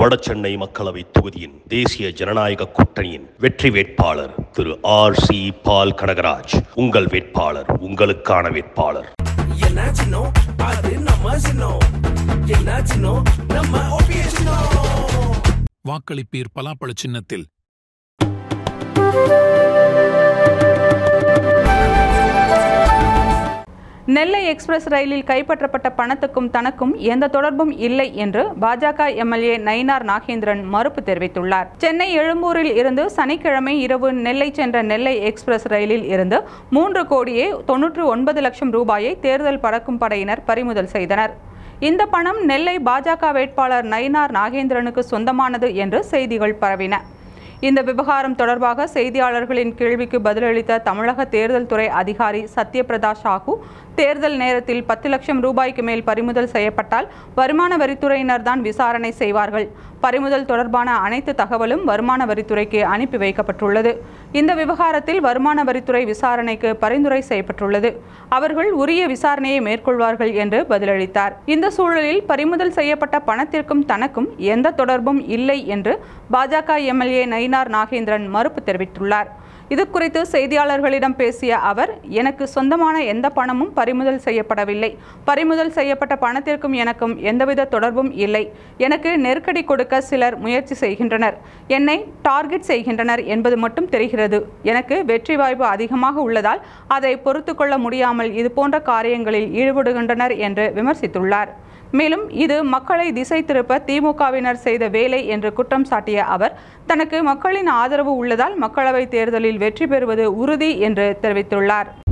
வடசென்னை மக்களவை தொகுதியின் தேசிய ஜனநாயக கூட்டணியின் வெற்றி வேட்பாளர் திரு R.C. பால் கனகராஜ். உங்கள் வேட்பாளர், உங்களுக்கான வேட்பாளர். வாக்களிப்பீர் பலாப்பழ சின்னத்தில். நெல்லை எக்ஸ்பிரஸ் ரயிலில் கைப்பற்றப்பட்ட பணத்துக்கும் தனக்கும் எந்த தொடர்பும் இல்லை என்று பாஜக எம்எல்ஏ நயினார் நாகேந்திரன் மறுப்பு தெரிவித்துள்ளார். சென்னை எழும்பூரில் இருந்து சனிக்கிழமை இரவு நெல்லை சென்ற நெல்லை எக்ஸ்பிரஸ் ரயிலில் இருந்து 3,99,00,000 ரூபாயை தேர்தல் பறக்கும் படையினர் பறிமுதல் செய்தனர். இந்த பணம் நெல்லை பாஜக வேட்பாளர் நயினார் நாகேந்திரனுக்கு சொந்தமானது என்று செய்திகள் பரவின. இந்த விவகாரம் தொடர்பாக செய்தியாளர்களின் கேள்விக்கு பதிலளித்த தமிழக தேர்தல் துறை அதிகாரி சத்யபிரதா சாஹூ, தேர்தல் நேரத்தில் 10 லட்சம் ரூபாய்க்கு மேல் பறிமுதல் செய்யப்பட்டால் வருமான வரித்துறையினர் தான் விசாரணை செய்வார்கள். பறிமுதல் தொடர்பான அனைத்து தகவலும் வருமான வரித்துறைக்கு அனுப்பி வைக்கப்பட்டுள்ளது. இந்த விவகாரத்தில் வருமான வரித்துறை விசாரணைக்கு பரிந்துரை செய்யப்பட்டுள்ளது. அவர்கள் உரிய விசாரணையை மேற்கொள்வார்கள் என்று பதிலளித்தார். இந்த சூழலில் பறிமுதல் செய்யப்பட்ட பணத்திற்கும் தனக்கும் எந்த தொடர்பும் இல்லை என்று பாஜக எம்எல்ஏ நயினார் நாகேந்திரன் மறுப்பு தெரிவித்துள்ளார். இது குறித்து செய்தியாளர்களிடம் பேசிய அவர், எனக்கு சொந்தமான எந்த பணமும் பறிமுதல் செய்யப்படவில்லை. பறிமுதல் செய்யப்பட்ட பணத்திற்கும் எனக்கும் எந்தவித தொடர்பும் இல்லை. எனக்கு நெருக்கடி கொடுக்க சிலர் முயற்சி செய்கின்றனர், என்னை டார்கெட் செய்கின்றனர் என்பது மட்டும் தெரிகிறது. எனக்கு வெற்றி வாய்ப்பு அதிகமாக உள்ளதால் அதை பொறுத்து கொள்ள முடியாமல் இதுபோன்ற காரியங்களில் ஈடுபடுகின்றனர் என்று விமர்சித்துள்ளார். மேலும் இது மக்களை திசை திருப்ப திமுகவினர் செய்த வேலை என்று குற்றம் சாட்டிய அவர், தனக்கு மக்களின் ஆதரவு உள்ளதால் மக்களவைத் தேர்தலில் வெற்றி பெறுவது உறுதி என்று தெரிவித்துள்ளார்.